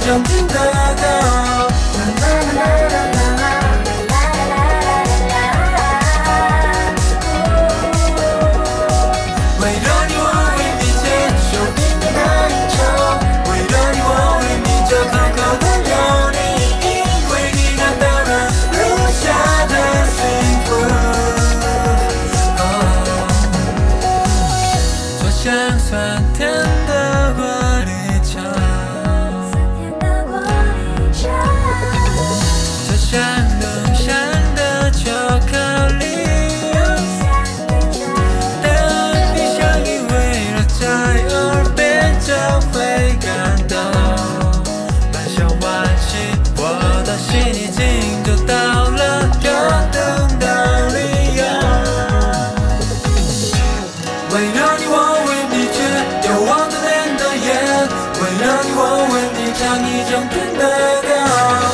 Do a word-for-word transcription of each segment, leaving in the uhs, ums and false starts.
中听得到。为了你，我为你接受命运的应酬；为了你，我为你就口口的有你，因为你看到了留下的幸福。哦，就像酸甜的果粒茶，就像浓香的巧克力。在耳边就会感到满想惋惜，我的心已经找到了有等的理由。为了你，我为你却有望着天的眼；为了你，我为你唱一整天的歌。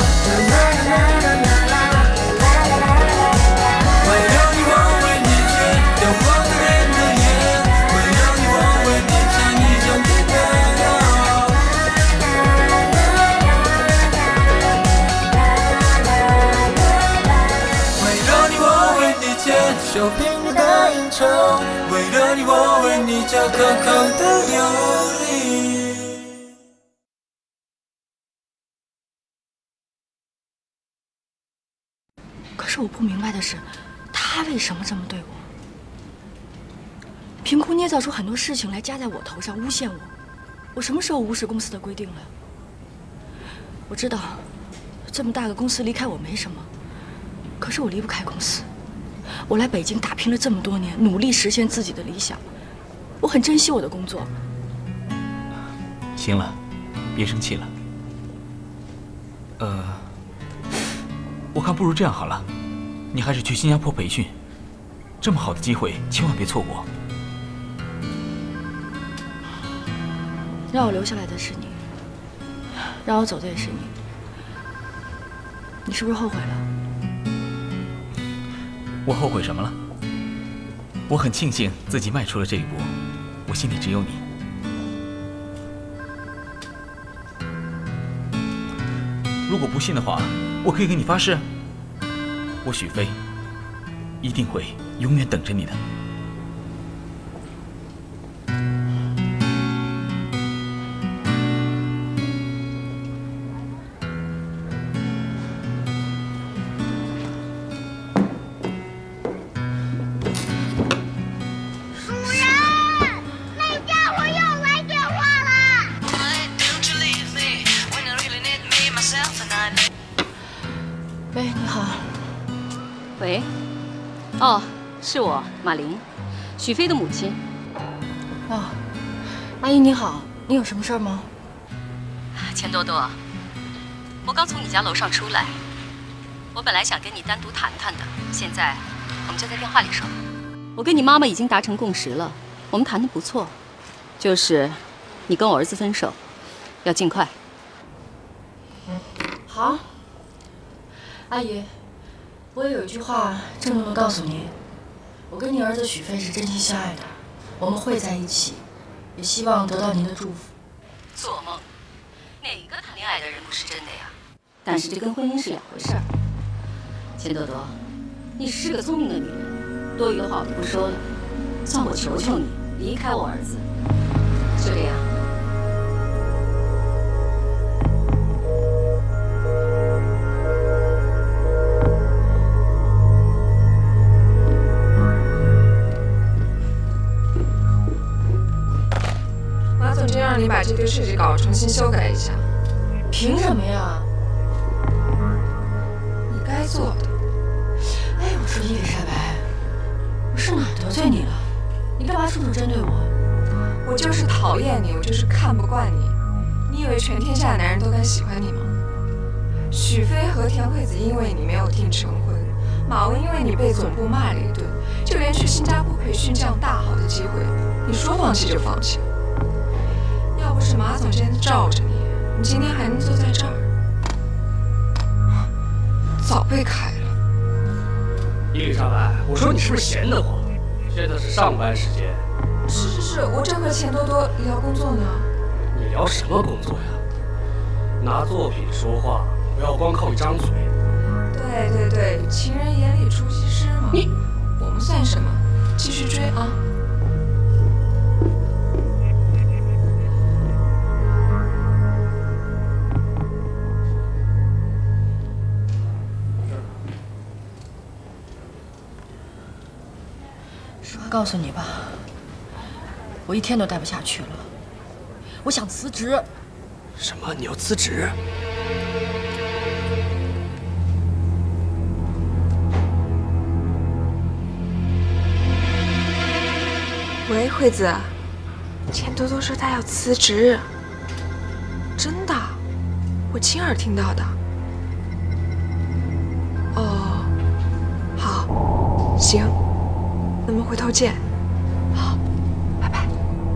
受命运的应酬，为了你，我为你就口口的有理。 可是我不明白的是，他为什么这么对我？凭空捏造出很多事情来加在我头上，诬陷我。我什么时候无视公司的规定了？我知道，这么大个公司离开我没什么，可是我离不开公司。我来北京打拼了这么多年，努力实现自己的理想，我很珍惜我的工作。 行了，别生气了。呃，我看不如这样好了，你还是去新加坡培训，这么好的机会千万别错过。 让我留下来的是你，让我走的也是你，你是不是后悔了？ 我后悔什么了？我很庆幸自己迈出了这一步，我心里只有你。如果不信的话，我可以给你发誓，我许飞一定会永远等着你的。 喂，你好。 喂，哦，是我马玲，许飞的母亲。 哦，阿姨你好，你有什么事儿吗？ 钱多多，我刚从你家楼上出来，我本来想跟你单独谈谈的，现在我们就在电话里说。我跟你妈妈已经达成共识了，我们谈得不错，就是你跟我儿子分手，要尽快。 好。阿姨，我也有一句话郑重地告诉您，我跟您儿子许飞是真心相爱的，我们会在一起，也希望得到您的祝福。 做梦，哪个谈恋爱的人不是真的呀？但是这跟婚姻是两回事儿。钱多多，你是个聪明的女人，多余的话我就不说了，算我求求你离开我儿子，就这样。 就让你把这堆设计稿重新修改一下。 凭什么呀？ 你该做的。 哎，我说伊丽莎白，我是哪得罪你了？你干嘛处处针对我？ 我就是讨厌你，我就是看不惯你。你以为全天下的男人都敢喜欢你吗？许飞和田惠子因为你没有订成婚，马文因为你被总部骂了一顿，就连去新加坡培训这样大好的机会，你说放弃就放弃了。要不是马总监罩着你，你今天还能坐在这儿？早被开了。 伊丽莎白，我说你是不是闲得慌？现在是上班时间。 是是是，我正和钱多多聊工作呢。 你聊什么工作呀？ 拿作品说话，不要光靠一张嘴。 对对对，情人眼里出西施嘛。 你， 我们算什么？继续追啊！ 实话告诉你吧，我一天都待不下去了，我想辞职。 什么？你要辞职？ 喂，惠子，钱多多说他要辞职，真的，我亲耳听到的。哦，好，行，那么回头见。好，拜拜。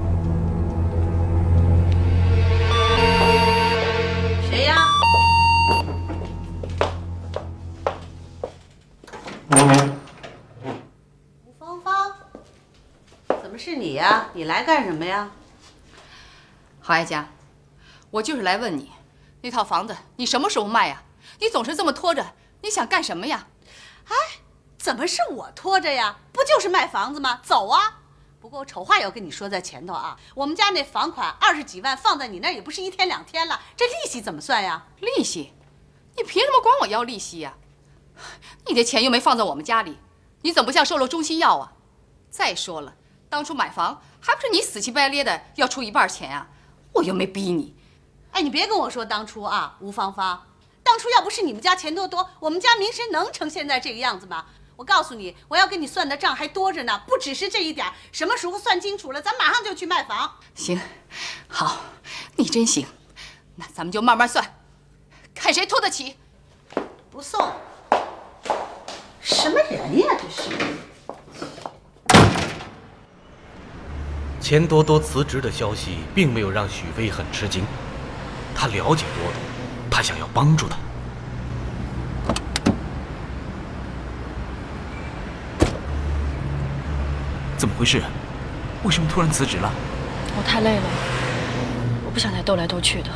谁呀？吴芳芳，怎么是你呀？你来干什么呀？ 郝爱佳，我就是来问你，那套房子你什么时候卖呀？你总是这么拖着，你想干什么呀？ 哎，怎么是我拖着呀？不就是卖房子吗？走啊！不过我丑话要跟你说在前头啊，我们家那房款二十几万放在你那儿也不是一天两天了，这利息怎么算呀？ 利息？你凭什么管我要利息呀？你这钱又没放在我们家里，你怎么不像受了中心药啊？再说了，当初买房还不是你死乞白咧的要出一半钱啊？我又没逼你。 哎，你别跟我说当初啊，吴芳芳，当初要不是你们家钱多多，我们家名声能成现在这个样子吗？我告诉你，我要跟你算的账还多着呢，不只是这一点。什么时候算清楚了，咱马上就去卖房。 行，好，你真行，那咱们就慢慢算，看谁拖得起。 不送，什么人呀这是？ 钱多多辞职的消息并没有让许飞很吃惊，他了解多多，他想要帮助他。 怎么回事？为什么突然辞职了？ 我太累了，我不想再斗来斗去的。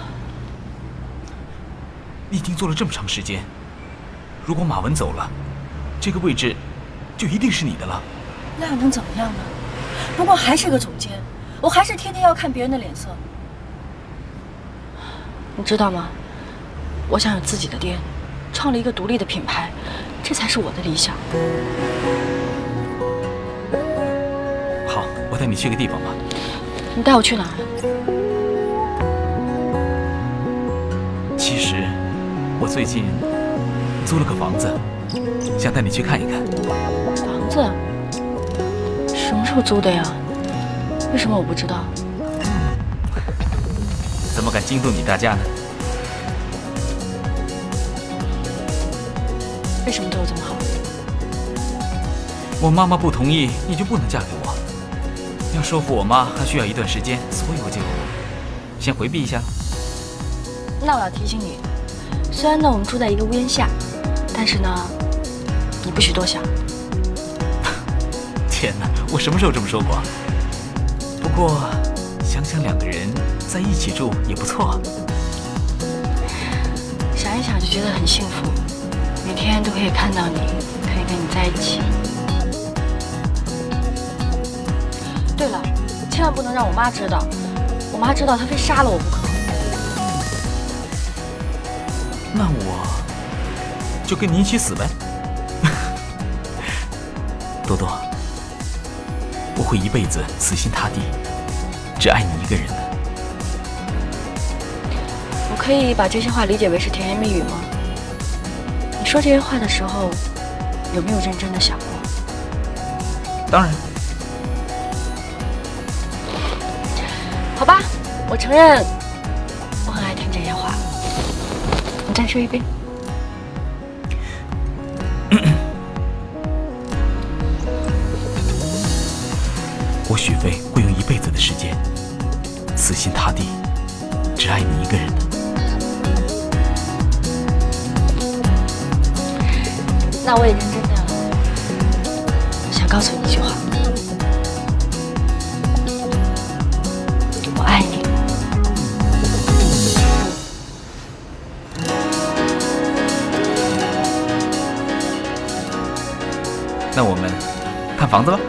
你已经做了这么长时间，如果马文走了，这个位置就一定是你的了。 那又能怎么样呢？不过还是个总监，我还是天天要看别人的脸色。你知道吗？我想有自己的店，创立一个独立的品牌，这才是我的理想。 好，我带你去个地方吧。 你带我去哪儿？ 其实，我最近租了个房子，想带你去看一看。 房子？什么时候租的呀？为什么我不知道？ 怎么敢惊动你大家呢？ 为什么对我这么好？ 我妈妈不同意，你就不能嫁给我。要说服我妈还需要一段时间，所以我就先回避一下。 那我要提醒你，虽然呢我们住在一个屋檐下，但是呢，你不许多想。 天哪，我什么时候这么说过？不过想想两个人在一起住也不错。 想一想就觉得很幸福，每天都可以看到你，可以跟你在一起。对了，千万不能让我妈知道，我妈知道她非杀了我不可。 那我就跟你一起死呗。多多，我会一辈子死心塌地，只爱你一个人的。 我可以把这些话理解为是甜言蜜语吗？你说这些话的时候，有没有认真的想过？ 当然。 好吧，我承认我很爱听这些话。你再说一遍。 我许飞会用一辈子的时间，死心塌地，只爱你一个人的。 那我也认真的想告诉你一句话。我爱你。 看房子了。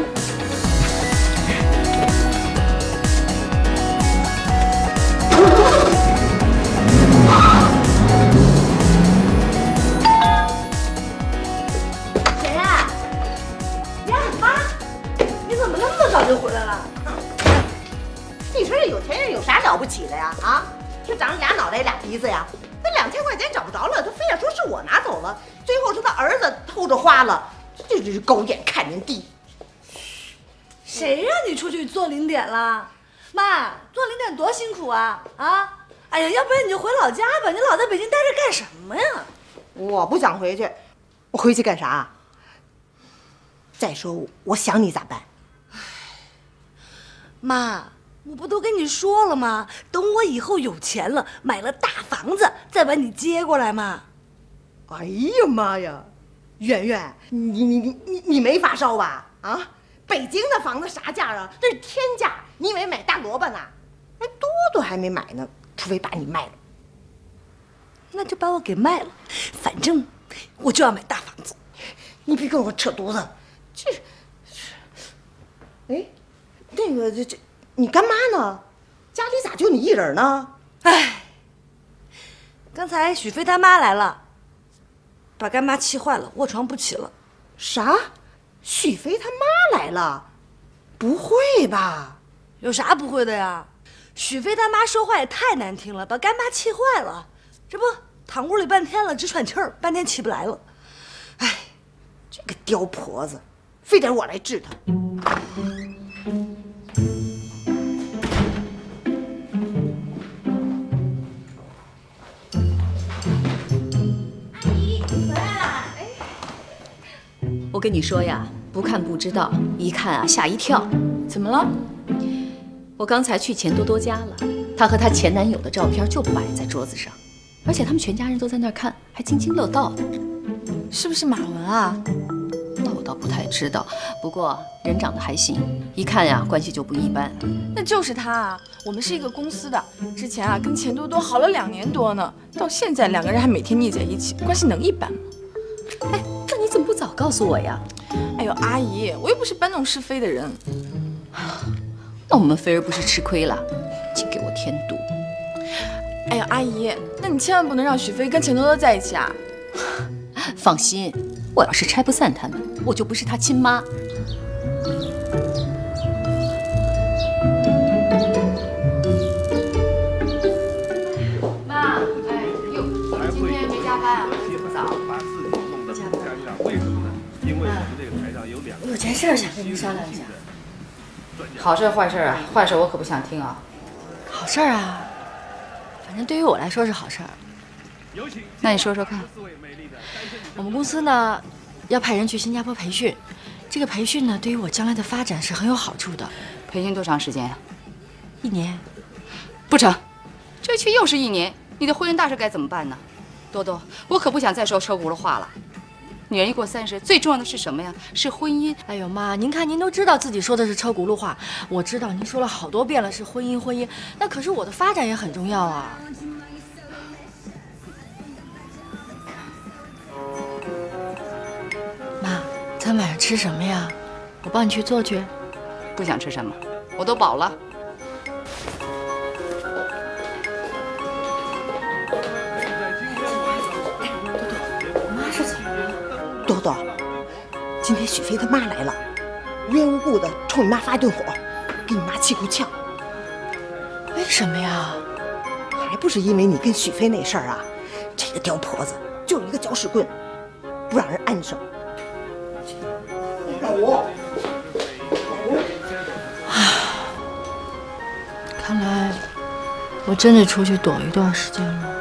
谁呀？呀，妈，你怎么那么早就回来了？ 你说这有钱人有啥了不起的呀？啊，就长俩脑袋俩鼻子呀。那两千块钱找不着了，他非要说是我拿走了，最后是他儿子偷着花了，这就是狗眼看人低。 谁让你出去做零点了？妈，做零点多辛苦啊！啊，哎呀，要不然你就回老家吧，你老在北京待着干什么呀？ 我不想回去，我回去干啥？再说我想你咋办？ 妈，我不都跟你说了吗？等我以后有钱了，买了大房子，再把你接过来嘛。 哎呀妈呀，圆圆，你你你你你没发烧吧？啊，北京的房子啥价啊？这是天价！你以为买大萝卜呢？那多多还没买呢，除非把你卖了。 那就把我给卖了，反正我就要买大房子。 你别跟我扯犊子，这，哎，那个这这，你干妈呢？家里咋就你一人呢？ 哎，刚才许飞他妈来了，把干妈气坏了，卧床不起了。 啥？许飞他妈来了？不会吧？ 有啥不会的呀？许飞他妈说话也太难听了，把干妈气坏了。这不躺屋里半天了，直喘气儿，半天起不来了。 哎，这个刁婆子，非得我来治她。 我跟你说呀，不看不知道，一看啊吓一跳。 怎么了？ 我刚才去钱多多家了，她和她前男友的照片就摆在桌子上，而且他们全家人都在那儿看，还津津乐道的。 是不是马文啊？ 那我倒不太知道，不过人长得还行，一看呀关系就不一般。 那就是他啊！我们是一个公司的，之前啊跟钱多多好了两年多呢，到现在两个人还每天腻在一起，关系能一般吗？ 哎，那你怎么不早告诉我呀？ 哎呦，阿姨，我又不是搬弄是非的人。 那我们菲儿不是吃亏了，净给我添堵。 哎呀，阿姨，那你千万不能让许飞跟钱多多在一起啊！ 放心，我要是拆不散他们，我就不是他亲妈。妈，哎呦，今天没加班啊？这么早？不加班。为什么呢？因为我们这个台上有两个。有件事想跟您商量一下。 好事坏事啊？坏事我可不想听啊。 好事儿啊，反正对于我来说是好事儿。 那你说说看。 我们公司呢，要派人去新加坡培训，这个培训呢，对于我将来的发展是很有好处的。 培训多长时间呀？ 一年。 不成，这去又是一年，你的婚姻大事该怎么办呢？多多，我可不想再说车轱辘话了。女人一过三十，最重要的是什么呀？是婚姻。 哎呦妈，您看您都知道自己说的是车轱辘话，我知道您说了好多遍了是婚姻婚姻，那可是我的发展也很重要啊。妈，咱晚上吃什么呀？我帮你去做去。 不想吃什么，我都饱了。 多多，今天许飞他妈来了，无缘无故的冲你妈发一顿火，给你妈气够呛。 为什么呀？ 还不是因为你跟许飞那事儿啊！这个刁婆子就一个搅屎棍，不让人安生。老吴，老吴， 看来我真得出去躲一段时间了。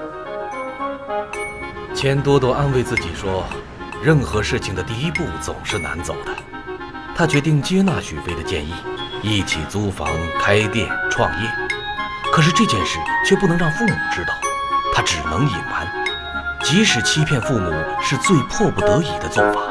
钱多多安慰自己说，任何事情的第一步总是难走的。他决定接纳许飞的建议，一起租房、开店、创业。可是这件事却不能让父母知道，他只能隐瞒，即使欺骗父母是最迫不得已的做法。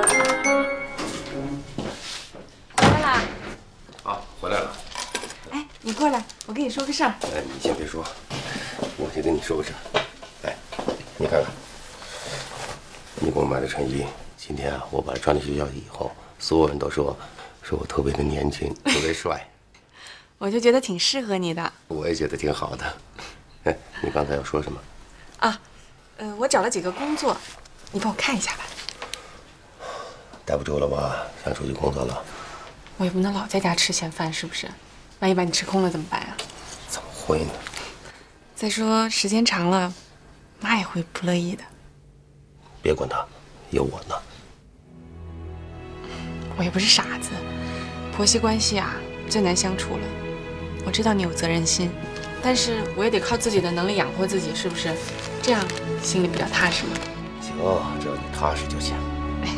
回来啦！ 啊，回来了。 哎，你过来，我跟你说个事儿。 哎，你先别说，我先跟你说个事儿。哎，你看看，你给我买的衬衣，今天啊，我把它穿到学校以后， 所有人都说说我特别的年轻，特别帅。 我就觉得挺适合你的。 我也觉得挺好的。哎，你刚才要说什么？ 啊，呃，我找了几个工作，你帮我看一下吧。 待不住了吧？想出去工作了？ 我也不能老在家吃闲饭，是不是？万一把你吃空了怎么办啊？ 怎么会呢？ 再说时间长了，妈也会不乐意的。 别管他，有我呢。 我也不是傻子，婆媳关系啊最难相处了。我知道你有责任心，但是我也得靠自己的能力养活自己，是不是？这样心里比较踏实嘛。 行，只要你踏实就行。哎，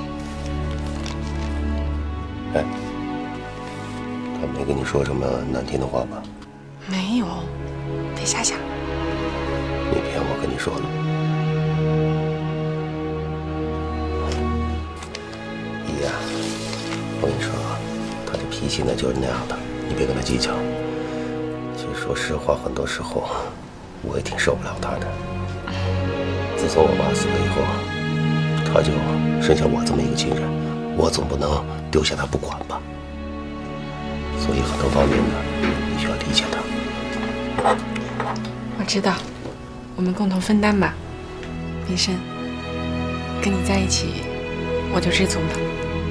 哎，他没跟你说什么难听的话吧？ 没有，得瞎想。 你骗我跟你说了。姨呀，我跟你说啊，他这脾气呢就是那样的，你别跟他计较。其实说实话，很多时候我也挺受不了他的。自从我爸死了以后，他就剩下我这么一个亲人，我总不能丢下他不管吧。所以很多方面呢，你需要理解他。 我知道，我们共同分担吧。林深，跟你在一起，我就知足了。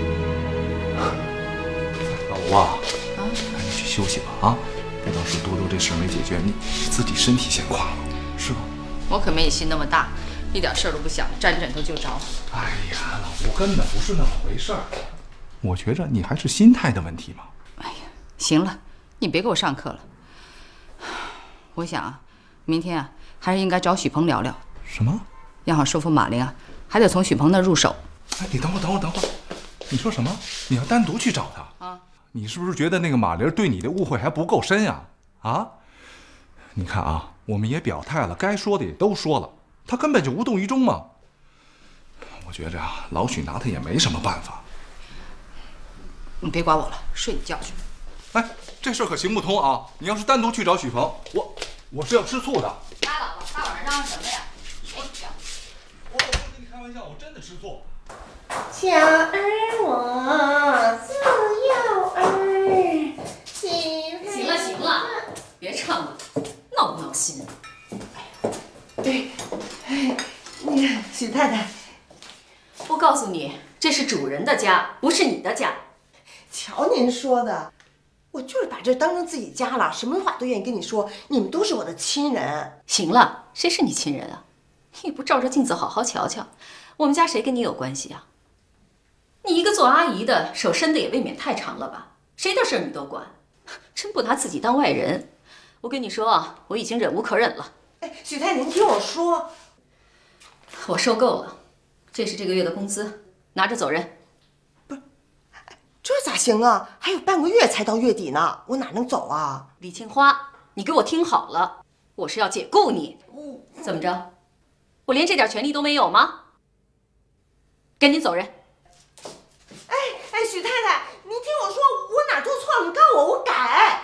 老吴啊，啊，赶紧去休息吧啊！别到时候多多这事没解决，你自己身体先垮了，是吧？ 我可没你心那么大，一点事儿都不想，沾枕头就着。 哎呀，老吴根本不是那么回事儿。我觉着你还是心态的问题嘛。 哎呀，行了，你别给我上课了。我想啊，明天啊，还是应该找许鹏聊聊。 什么？ 要想说服马玲啊，还得从许鹏那入手。 哎，你等会儿，等会儿，等会儿，你说什么？你要单独去找他啊？你是不是觉得那个马玲对你的误会还不够深呀？啊？你看啊，我们也表态了，该说的也都说了，他根本就无动于衷嘛。我觉着啊，老许拿他也没什么办法。 你别管我了，睡你觉去。 哎，这事可行不通啊！你要是单独去找许鹏，我我是要吃醋的。 拉倒吧，大晚上嚷嚷什么呀？我我我跟你开玩笑，我真的吃醋。 小儿我自幼儿， 行了行了，别唱了，闹不闹心？ 对，哎，那个许太太， 我告诉你，这是主人的家，不是你的家。 瞧您说的，我就是把这当成自己家了，什么话都愿意跟你说。你们都是我的亲人。 行了，谁是你亲人啊？你不照着镜子好好瞧瞧，我们家谁跟你有关系啊？你一个做阿姨的，手伸的也未免太长了吧？谁的事你都管，真不拿自己当外人。我跟你说啊，我已经忍无可忍了。 哎，许太太，您听我说， 我受够了。这是这个月的工资，拿着走人。 这咋行啊？还有半个月才到月底呢，我哪能走啊？ 李青花，你给我听好了，我是要解雇你。怎么着？我连这点权利都没有吗？赶紧走人！ 哎哎，许太太，您听我说，我哪做错了？你告我，我改。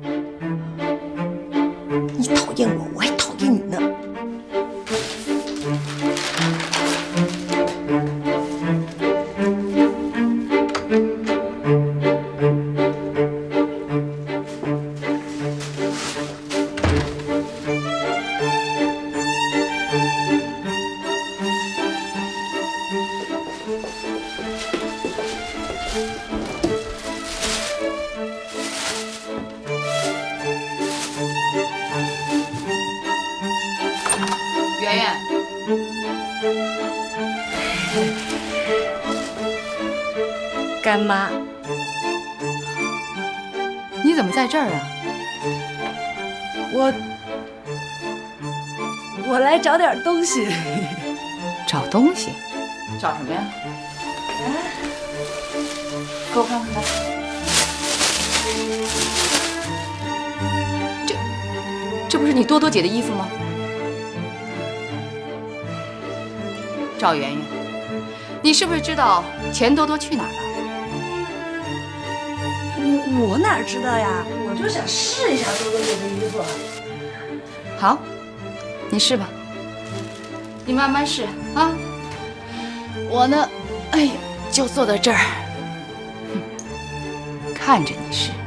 你讨厌我，我还讨厌你呢。 圆圆， 干妈， 你怎么在这儿啊？ 我我来找点东西。 找东西？找什么呀？ 啊，给我看看吧。 这这不是你多多姐的衣服吗？赵圆圆，你是不是知道钱多多去哪儿了？ 我我哪知道呀？我就想试一下多多姐的衣服。 好，你试吧，你慢慢试啊。我呢，哎呀，就坐在这儿。 看着你是。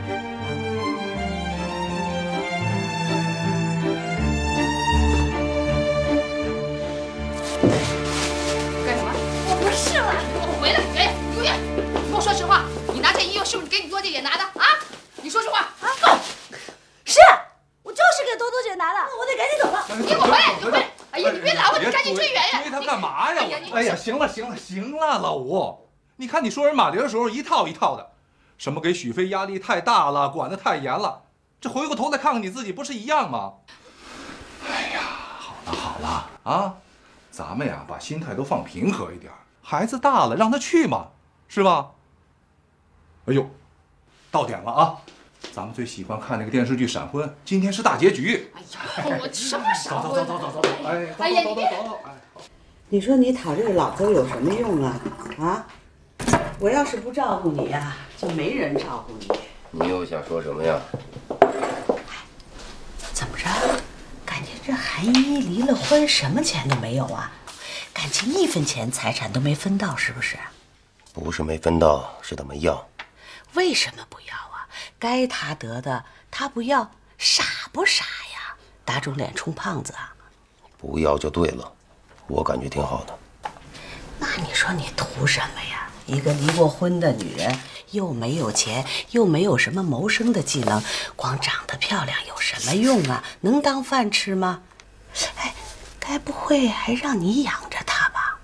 干什么？ 我不是了， 你给我回来！圆圆，永远，你跟我说实话，你拿这衣服是不是给你多姐姐拿的啊？你说实话啊！ 是，我就是给多多姐拿的，我得赶紧走了。 你给我回来！你回来！哎呀，你别拦我，你赶紧追圆圆！ 追他干嘛呀？我哎呀，行了行了行了，老吴，你看你说人马玲的时候一套一套的，什么给许飞压力太大了，管得太严了，这回过头来看看你自己，不是一样吗？哎呀，好了好了啊，咱们呀把心态都放平和一点，孩子大了让他去嘛，是吧？哎呦，到点了啊！咱们最喜欢看那个电视剧《闪婚》，今天是大结局。 哎呀，我什么闪婚？ 走走走走走，哎， 哎呀，你别！ 你说你讨这个老头有什么用啊？啊！我要是不照顾你呀，就没人照顾你。 你又想说什么呀？ 怎么着？感觉这韩依依离了婚，什么钱都没有啊？感情一分钱财产都没分到，是不是？ 不是没分到，是他没要。 为什么不要啊？该他得的他不要，傻不傻呀？打肿脸充胖子啊！ 不要就对了，我感觉挺好的。 那你说你图什么呀？一个离过婚的女人，又没有钱，又没有什么谋生的技能，光长得漂亮有什么用啊？能当饭吃吗？哎，该不会还让你养着她吧？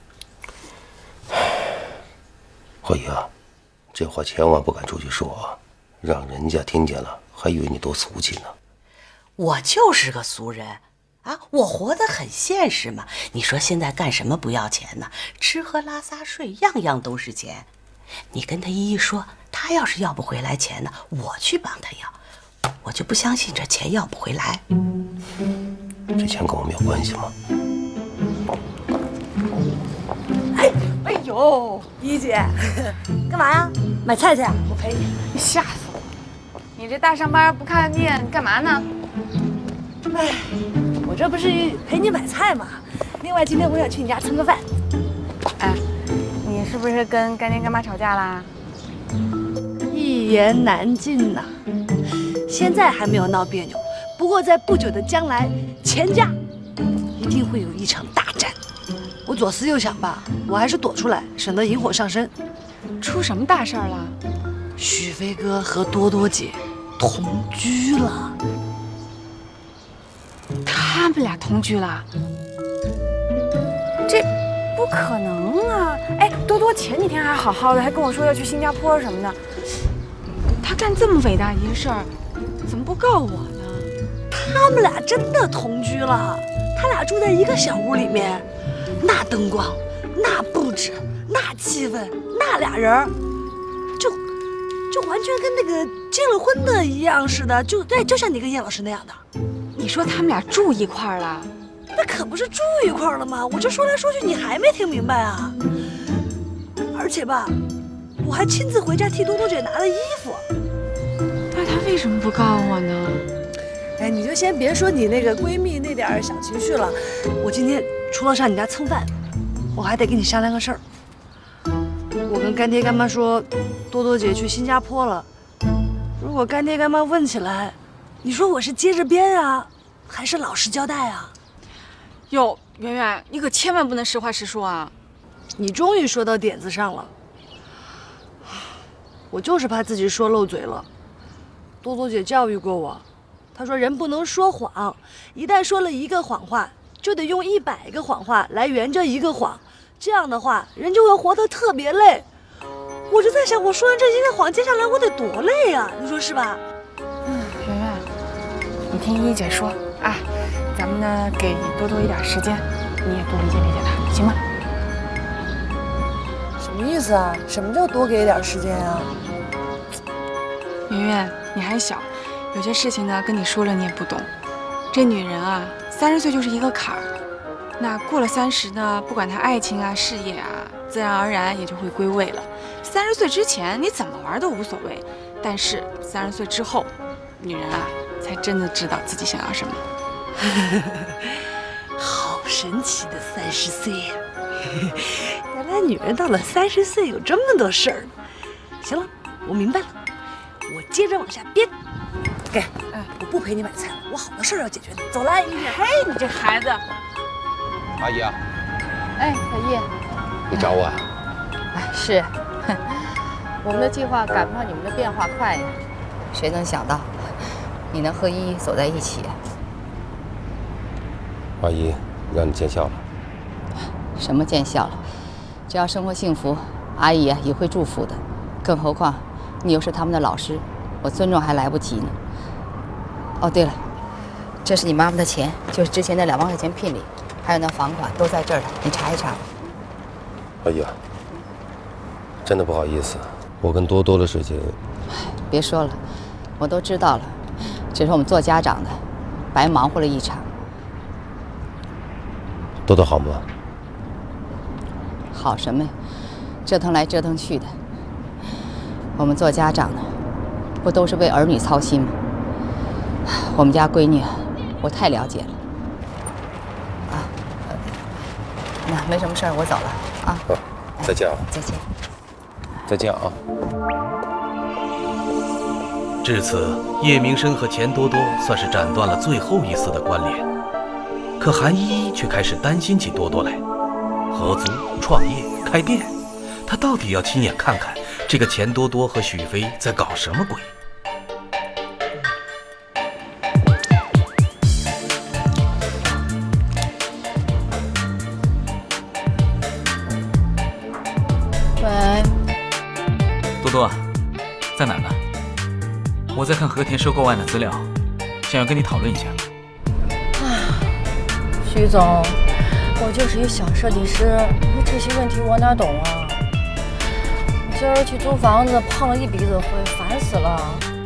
慧姨啊，这话千万不敢出去说啊，让人家听见了，还以为你多俗气呢。 我就是个俗人。啊，我活得很现实嘛。你说现在干什么不要钱呢？吃喝拉撒睡样样都是钱。你跟他依依说，他要是要不回来钱呢，我去帮他要。我就不相信这钱要不回来。 这钱跟我们有关系吗？ 哎哎呦，依依姐，干嘛呀？买菜去啊？我陪你。 你吓死我！你这大上班不看店干嘛呢？ 哎。我这不是陪你买菜吗？另外，今天我想去你家蹭个饭。 哎，你是不是跟干爹干妈吵架啦？ 一言难尽呐。现在还没有闹别扭，不过在不久的将来，钱家一定会有一场大战。我左思右想吧，我还是躲出来，省得引火上身。 出什么大事儿了？ 许飞哥和多多姐同居了。 他们俩同居了？这不可能啊！哎，多多前几天还好好的，还跟我说要去新加坡什么的。他干这么伟大一件事儿，怎么不告我呢？ 他们俩真的同居了，他俩住在一个小屋里面，那灯光，那布置，那气氛，那俩人，就就完全跟那个结了婚的一样似的，就对，就像你跟叶老师那样的。 你说他们俩住一块儿了？ 那可不是住一块儿了吗？我这说来说去，你还没听明白啊？而且吧，我还亲自回家替多多姐拿了衣服。 那他为什么不告我呢？ 哎，你就先别说你那个闺蜜那点小情绪了。我今天除了上你家蹭饭，我还得跟你商量个事儿。我跟干爹干妈说，多多姐去新加坡了。如果干爹干妈问起来，你说我是接着编啊，还是老实交代啊？ 哟，圆圆，你可千万不能实话实说啊！ 你终于说到点子上了。我就是怕自己说漏嘴了。多多姐教育过我，她说人不能说谎，一旦说了一个谎话，就得用一百个谎话来圆这一个谎，这样的话人就会活得特别累。我就在想，我说完这一个谎，接下来我得多累啊，你说是吧？ 嗯，圆圆，你听依依姐说啊，咱们呢给多多一点时间，你也多理解理解他，行吗？ 什么意思啊？什么叫多给一点时间啊？ 圆圆，你还小，有些事情呢跟你说了你也不懂。这女人啊，三十岁就是一个坎儿，那过了三十呢，不管她爱情啊、事业啊，自然而然也就会归位了。三十岁之前你怎么玩都无所谓，但是三十岁之后，女人啊才真的知道自己想要什么。 好神奇的三十岁呀！原来女人到了三十岁有这么多事儿。行了，我明白了。 我接着往下编。给，我不陪你买菜了，我好多事儿要解决呢。走了，艾米。嘿，你这孩子。 阿姨啊。 哎，小叶。 你找我啊？ 哎，是。我们的计划赶不上你们的变化快呀。谁能想到，你能和依依走在一起？ 阿姨，让你见笑了。 什么见笑了？只要生活幸福，阿姨啊也会祝福的。更何况，你又是他们的老师，我尊重还来不及呢。哦，对了，这是你妈妈的钱，就是之前那两万块钱聘礼，还有那房款都在这儿了，你查一查。 阿姨啊，真的不好意思，我跟多多的事情。 别说了，我都知道了，只是我们做家长的，白忙活了一场。 多多好吗？ 好什么呀？折腾来折腾去的。我们做家长的，不都是为儿女操心吗？我们家闺女，我太了解了。啊，那没什么事儿，我走了啊。 好，再见啊。 再见。 再见啊。 至此，叶明生和钱多多算是斩断了最后一丝的关联。可韩依依却开始担心起多多来，合租、创业、开店，她到底要亲眼看看这个钱多多和许飞在搞什么鬼？ 喂， 多多，在哪呢？我在看和田收购案的资料，想要跟你讨论一下。 徐总，我就是一小设计师，这些问题我哪懂啊？今儿去租房子碰了一鼻子灰，烦死了。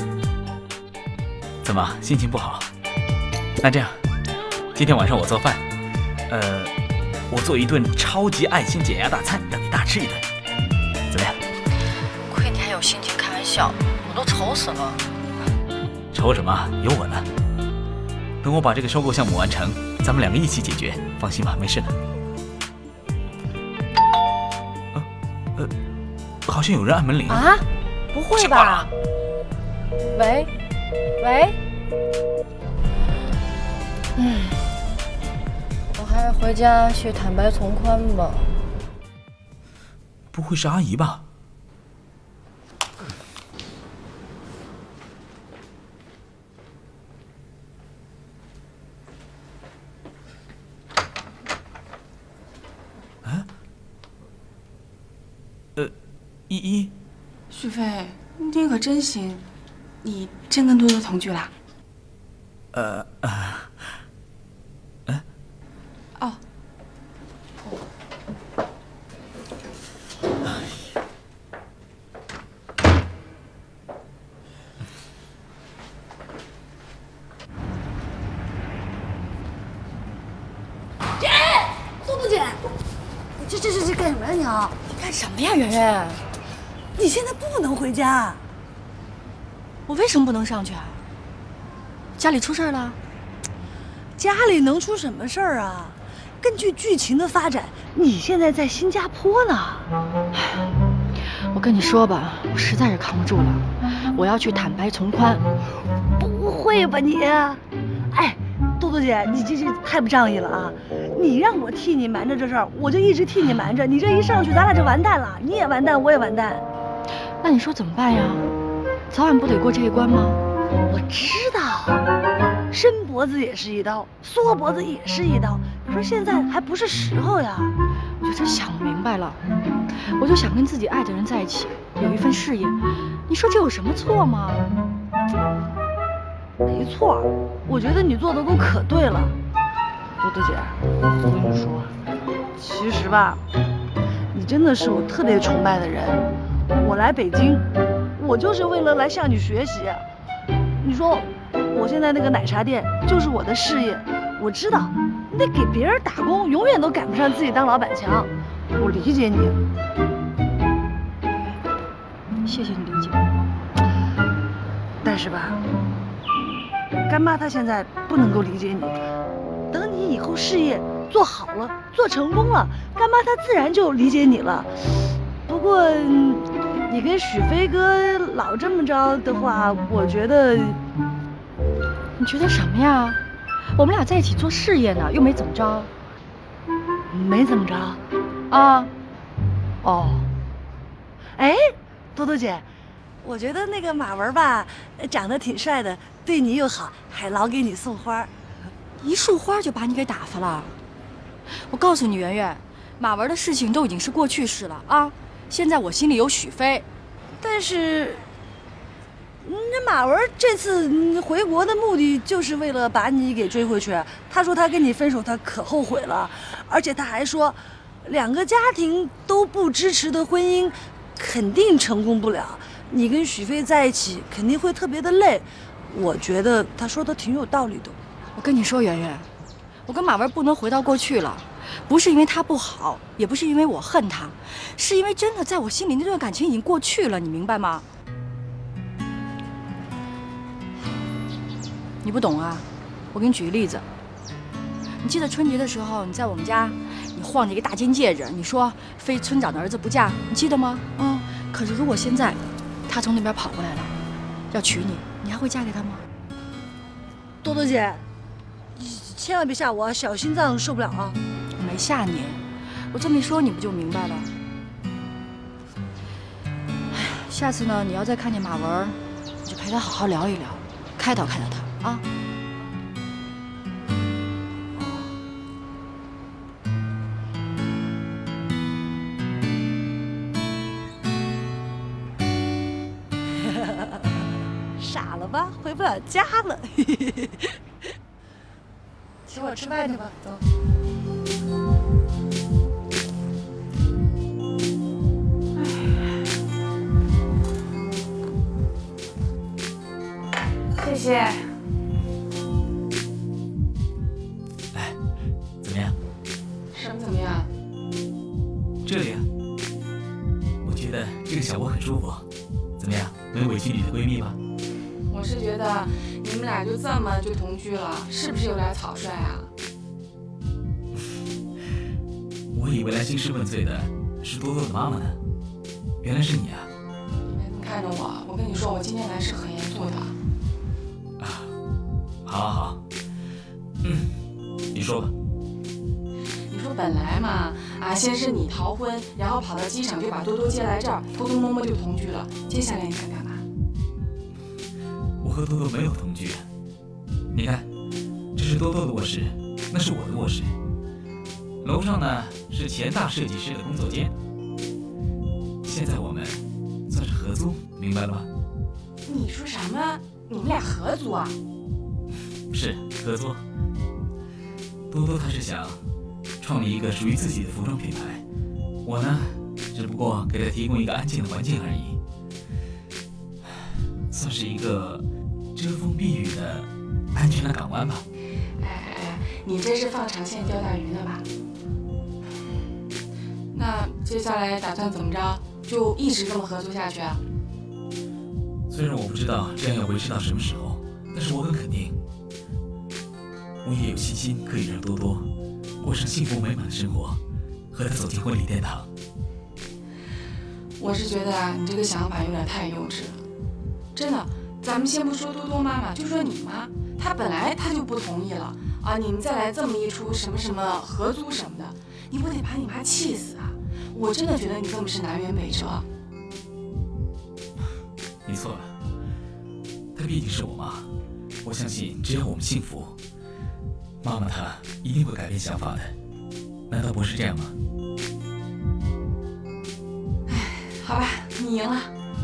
怎么心情不好？那这样，今天晚上我做饭，呃，我做一顿超级爱心减压大餐，让你大吃一顿，怎么样？ 亏你还有心情开玩笑，我都愁死了。 愁什么？有我呢。等我把这个收购项目完成，咱们两个一起解决，放心吧，没事的。呃，呃，好像有人按门铃啊！不会吧？喂，喂，嗯，我还是回家去坦白从宽吧。 不会是阿姨吧？依依， 许飞，你可真行，你真跟多多同居啦？ 呃呃，嗯， 哦， 姐，多多姐，你这这这这干什么呀你啊？ 你干什么呀，圆圆？ 你现在不能回家。 我为什么不能上去啊？家里出事了？ 家里能出什么事儿啊？根据剧情的发展，你现在在新加坡呢。 我跟你说吧，我实在是扛不住了，我要去坦白从宽。 不会吧你？哎，多多姐，你这这太不仗义了啊！你让我替你瞒着这事儿，我就一直替你瞒着。你这一上去，咱俩就完蛋了，你也完蛋，我也完蛋。 那你说怎么办呀？早晚不得过这一关吗？ 我知道，伸脖子也是一刀，缩脖子也是一刀。可是现在还不是时候呀。 我就真想明白了，我就想跟自己爱的人在一起，有一份事业。你说这有什么错吗？ 没错，我觉得你做的都可对了。多多姐，我跟你说，其实吧，你真的是我特别崇拜的人。我来北京，我就是为了来向你学习。你说，我现在那个奶茶店就是我的事业，我知道，你得给别人打工，永远都赶不上自己当老板强。我理解你。 谢谢你理解。 但是吧，干妈她现在不能够理解你。等你以后事业做好了，做成功了，干妈她自然就理解你了。不过， 你跟许飞哥老这么着的话，我觉得…… 你觉得什么呀？我们俩在一起做事业呢，又没怎么着。 没怎么着。 啊。 哦。哎，多多姐，我觉得那个马文吧，长得挺帅的，对你又好，还老给你送花。 一束花就把你给打发了。我告诉你，圆圆，马文的事情都已经是过去式了啊。现在我心里有许飞， 但是，那马文这次回国的目的就是为了把你给追回去。他说他跟你分手，他可后悔了，而且他还说，两个家庭都不支持的婚姻，肯定成功不了。你跟许飞在一起肯定会特别的累。我觉得他说的挺有道理的。 我跟你说，圆圆，我跟马文不能回到过去了。不是因为他不好，也不是因为我恨他，是因为真的在我心里那段感情已经过去了，你明白吗？你不懂啊，我给你举个例子。你记得春节的时候，你在我们家，你晃着一个大金戒指，你说非村长的儿子不嫁，你记得吗？嗯。可是如果现在他从那边跑过来了，要娶你，你还会嫁给他吗？ 多多姐，千万别吓我，小心脏受不了啊！ 没吓你，我这么一说，你不就明白了？下次呢，你要再看见马文，你就陪他好好聊一聊，开导开导他啊。 傻了吧？回不了家了。请我吃饭去吧，走。 谢谢。 来，怎么样？ 什么怎么样？ 这里啊，我觉得这个小窝很舒服。怎么样？没委屈你的闺蜜吧？ 我是觉得你们俩就这么就同居了，是不是有点草率啊？ 我以为来兴师问罪的是多多的妈妈呢，原来是你啊！ 你别这么看着我，我跟你说，我今天来是很严肃的。 啊，好，好，好，嗯，你说吧。 你说本来嘛，啊，先是你逃婚，然后跑到机场就把多多接来这儿，偷偷摸摸就同居了。接下来你想干嘛？ 我和多多没有同居，你看，这是多多的卧室，那是我的卧室。楼上呢是钱大设计师的工作间。现在我们算是合租，明白了吗？ 你说什么？你们俩合租啊？ 是合租。多多他是想创立一个属于自己的服装品牌，我呢，只不过给他提供一个安静的环境而已，算是一个遮风避雨的安全的港湾吧。 哎哎，你这是放长线钓大鱼呢吧？那接下来打算怎么着？就一直这么合作下去啊？ 虽然我不知道这样要维持到什么时候，但是我很肯定，我也有信心可以让多多过上幸福美满的生活，和他走进婚礼殿堂。 我是觉得啊，你这个想法有点太幼稚了。真的，咱们先不说多多妈妈，就说你妈，她本来她就不同意了啊！你们再来这么一出什么什么合租什么的，你不得把你妈气死啊！我真的觉得你根本是南辕北辙。 你错了，她毕竟是我妈，我相信只要我们幸福，妈妈她一定会改变想法的，难道不是这样吗？ 哎，好吧，你赢了。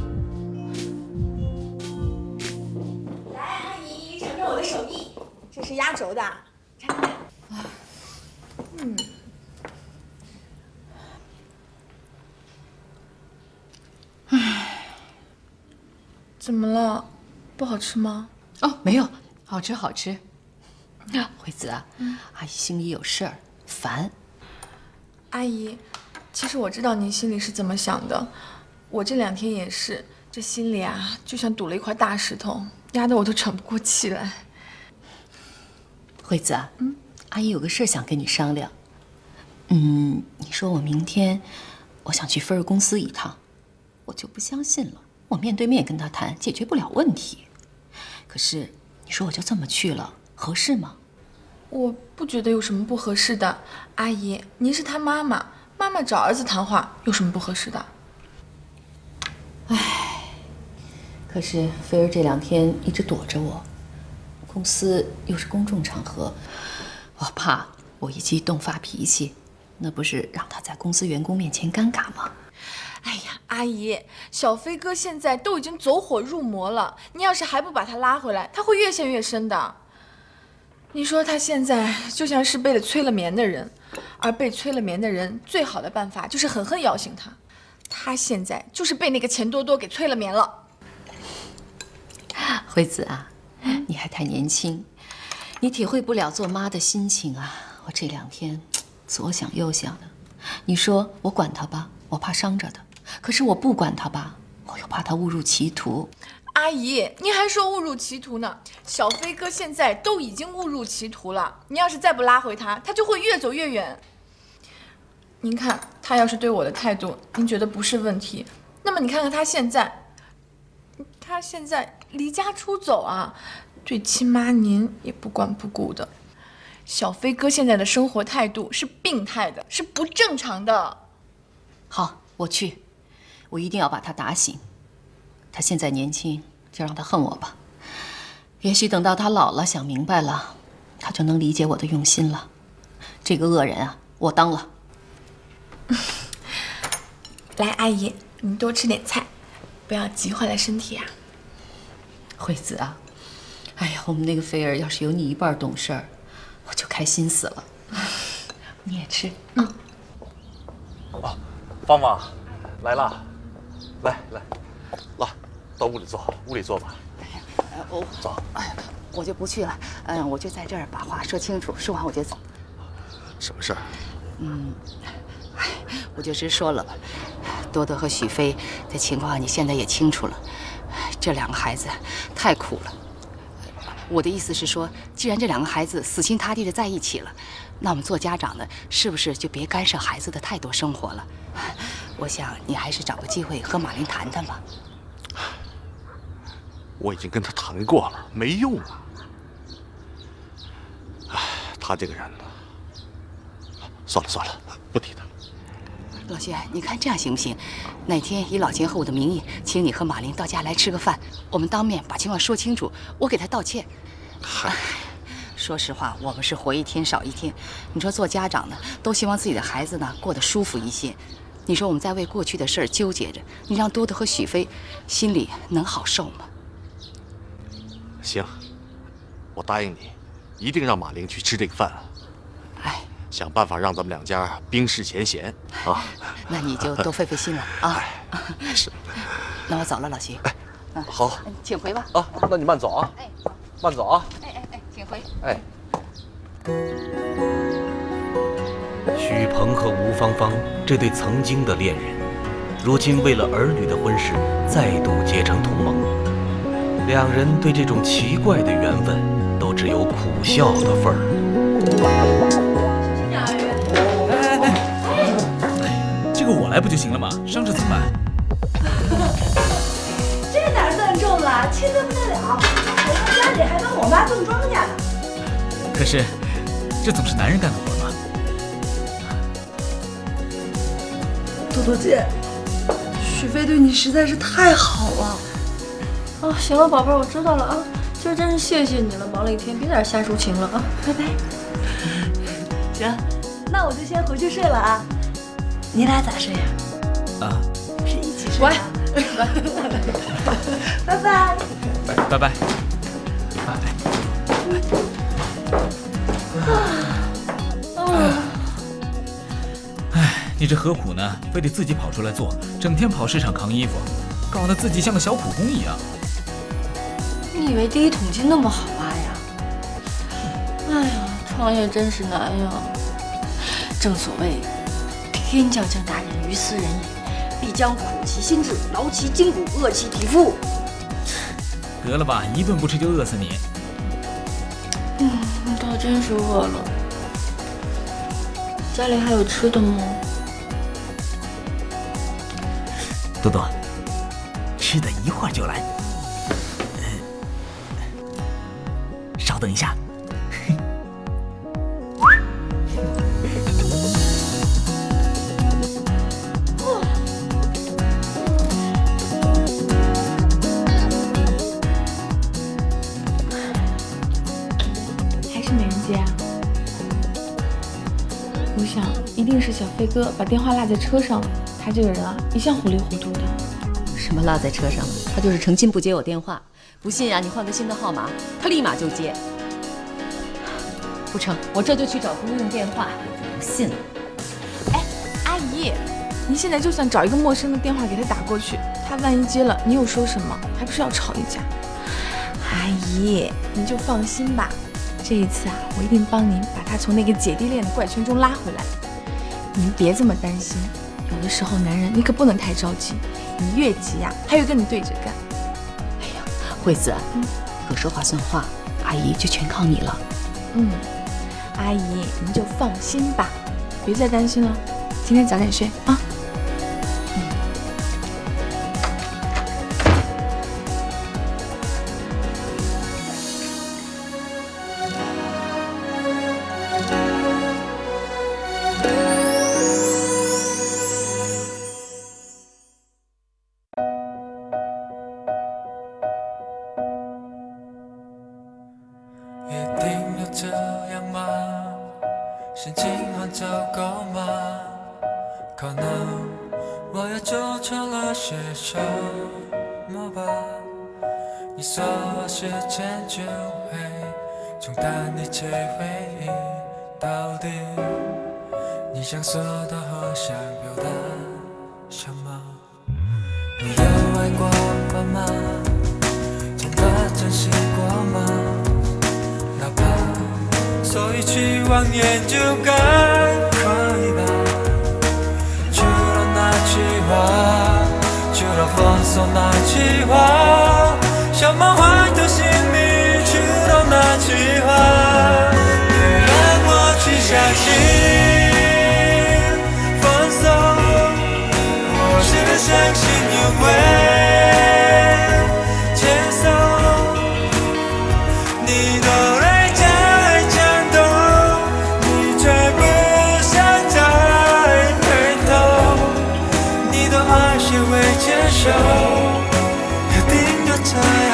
来，阿姨，尝尝我的手艺，这是压轴的，尝尝。嗯。 唉，怎么了？不好吃吗？ 哦，没有，好吃好吃。惠子啊，嗯、阿姨心里有事儿，烦。 阿姨，其实我知道您心里是怎么想的，我这两天也是，这心里啊就像堵了一块大石头，压得我都喘不过气来。 惠子啊，嗯，阿姨有个事儿想跟你商量。嗯，你说我明天我想去菲儿公司一趟。 我就不相信了。我面对面跟他谈，解决不了问题。可是你说我就这么去了，合适吗？ 我不觉得有什么不合适的，阿姨，您是他妈妈，妈妈找儿子谈话有什么不合适的？ 唉，可是菲儿这两天一直躲着我，公司又是公众场合，我怕我一激动发脾气，那不是让他在公司员工面前尴尬吗？ 哎呀，阿姨，小飞哥现在都已经走火入魔了，你要是还不把他拉回来，他会越陷越深的。你说他现在就像是被了催了眠的人，而被催了眠的人最好的办法就是狠狠摇醒他。他现在就是被那个钱多多给催了眠了。 惠子啊，你还太年轻，你体会不了做妈的心情啊。我这两天左想右想的，你说我管他吧，我怕伤着他；可是我不管他吧，我又怕他误入歧途。 阿姨，您还说误入歧途呢？小飞哥现在都已经误入歧途了，你要是再不拉回他，他就会越走越远。您看，他要是对我的态度，您觉得不是问题，那么你看看他现在，他现在离家出走啊，对亲妈您也不管不顾的。小飞哥现在的生活态度是病态的，是不正常的。 好，我去，我一定要把他打醒。他现在年轻，就让他恨我吧。也许等到他老了，想明白了，他就能理解我的用心了。这个恶人啊，我当了。 来，阿姨，你多吃点菜，不要急坏了身体啊。 惠子啊，哎呀，我们那个菲儿要是有你一半懂事儿，我就开心死了。你也吃，嗯。 哦，芳芳，来了，来来，来，到屋里坐，屋里坐吧。 呃，我走。 哎呀，我就不去了。嗯，我就在这儿把话说清楚，说完我就走。 什么事儿？ 嗯，哎，我就直说了吧。多多和许飞的情况你现在也清楚了，这两个孩子太苦了。我的意思是说，既然这两个孩子死心塌地的在一起了，那我们做家长的，是不是就别干涉孩子的太多生活了？我想你还是找个机会和马林谈谈吧。 我已经跟他谈过了，没用啊。哎，他这个人呢，算了算了，不提他。 老薛，你看这样行不行？哪天以老钱和我的名义，请你和马林到家来吃个饭，我们当面把情况说清楚，我给他道歉。 嗨， 说实话，我们是活一天少一天。你说做家长的都希望自己的孩子呢过得舒服一些。你说我们在为过去的事儿纠结着，你让多多和许飞心里能好受吗？ 行，我答应你，一定让马玲去吃这个饭。 哎， 想办法让咱们两家冰释前嫌啊！ 那你就多费费心了啊！ 是。 那我走了，老徐。 哎，好， 请回吧。 啊，那你慢走啊。 哎， 慢走啊。 哎哎哎，请回。 哎。 许鹏和吴芳芳这对曾经的恋人，如今为了儿女的婚事再度结成同盟。两人对这种奇怪的缘分，都只有苦笑的份儿。 哎哎哎，这个我来不就行了吗？伤着怎么办？ 这哪算重了？轻得不得了。我在家里还帮我妈种庄稼呢。 可是，这总是男人干的活嘛。 多多姐，许飞对你实在是太好了。 啊，行了，宝贝儿，我知道了啊。今儿真是谢谢你了，忙了一天，别在这瞎抒情了啊，拜拜。 行，那我就先回去睡了啊。你俩咋睡呀？ 啊， 是一起睡啊？拜拜。 拜拜。 啊。 哎，你这何苦呢？非得自己跑出来做，整天跑市场扛衣服，搞得自己像个小苦工一样。 你以为第一桶金那么好挖呀？哎呀，创业真是难呀。正所谓，天将降大任于斯人也，必将苦其心志，劳其筋骨，饿其体肤。 得了吧，一顿不吃就饿死你。 嗯，我倒真是饿了。家里还有吃的吗？ 多多， 会儿就来。呃，稍等一下。 还是没人接啊？我想一定是小飞哥把电话落在车上了。他这个人啊，一向糊里糊涂的。 什么落在车上了？他就是诚心不接我电话。不信啊，你换个新的号码，他立马就接。不成，我这就去找公用电话。不信了。 哎，阿姨，您现在就算找一个陌生的电话给他打过去，他万一接了，你又说什么？还不是要吵一架？阿姨，您就放心吧，这一次啊，我一定帮您把他从那个姐弟恋的怪圈中拉回来。您别这么担心，有的时候男人你可不能太着急，你越急呀、啊，他越跟你对着干。 哎呀，惠子，嗯，可说话算话，阿姨就全靠你了。 嗯，阿姨您就放心吧，别再担心了，今天早点睡啊。 心情很糟糕吗？可能我也做错了些什么吧。你说时间就会冲淡一切回忆，到底你想说的和想表达什么？你有爱过我吗？真的珍惜过吗？哪怕说一句望眼就该可以吧？除了那句话，除了放手那句话，想满怀的心里，除了那句话，别让我去相信放手，我只相信永远。牵手，你的泪在颤抖，你却不想再回头，你的爱是未接受，肯定的在。